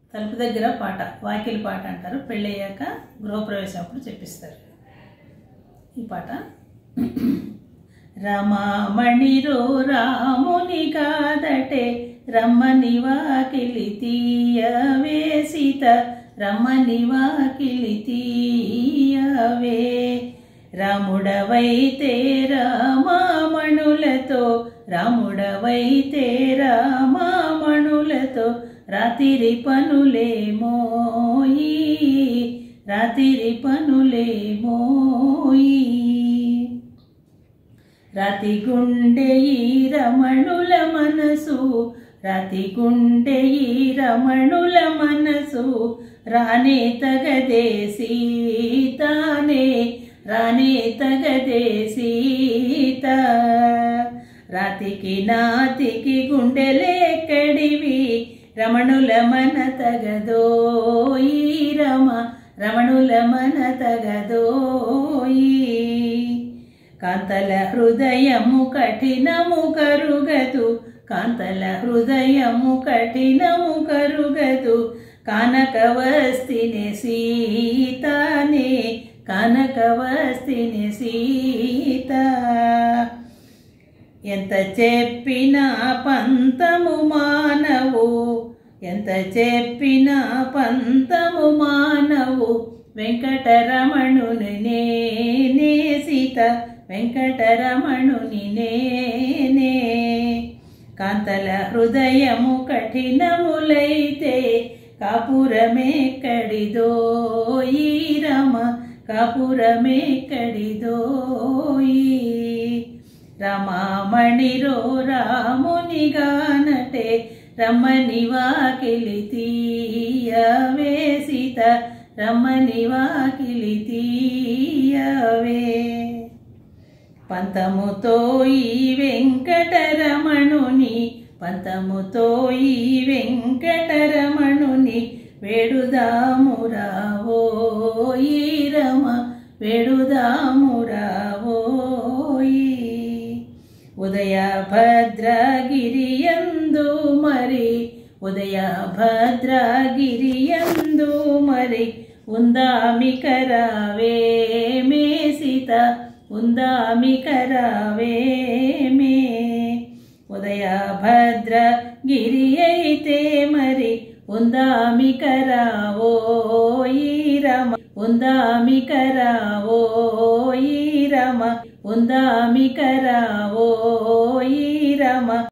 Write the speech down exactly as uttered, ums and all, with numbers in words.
తలుపు దగ్గర పాట, వాకిలి పాట అంటారు. పెళ్ళయ్యాక గృహప్రవేశం అప్పుడు చెప్పిస్తారు ఈ పాట. రమామణిరో రాముని కాదటే రమ్మని వాకిలి తీయవే సీత, రమ్మని వాకిలి తీయవే. రాముడవైతే రామామణులతో, రాముడవైతే రామామణులతో రాత్రి పనులే మోయి, రాత్రి పనులే మోయి. రాతి గుండె ఈ రమణుల మనసు, రాతి గుండె ఈ రమణుల మనసు రానే తగదే సీతానే, రానే తగదే సీత. రాతికి నాతికి గుండెలేక్కడివి, రమణుల మన తగదోయి రమ, రమణుల మన తగదోయి. కాంతల హృదయము కఠినము కరుగదు, కాంతల హృదయము కఠినము కరుగదు. కానకవస్తిని సీతానే, కానకవస్తిని సీత. ఎంత చెప్పినా పంతము మానవు, ఎంత చెప్పినా పంతము మానవు. వెంకటరమణుని నేనే సీత, వెంకటరమణుని నేనే. కాంతల హృదయము కఠినములైతే కాపురమెక్కడిదోయి రమ, కాపురమెక్కడిదోయి. రమామణిరో రాముని గానటే రమ్మని వాకిలి తీయవే సీత, రమ్మని వాకిలి తీయవే. పంతముతో ఈ వెంకటరమణుని, పంతముతో ఈ వెంకటరమణుని వేడుదామురావోయి రమ, వేడుదామురావోయి. ఉదయ భద్రగిరియందు మరి, ఉదయ భద్రగిరియందు మరి ఉందామికరావే మే సీత, ఉందామికరావే మే. ఉదయ భద్రగిరి అయితే మరి ఉందామికరావోయి రమ, ఉందామికరావోయి రమ, ఉందామికరావోయి రమ.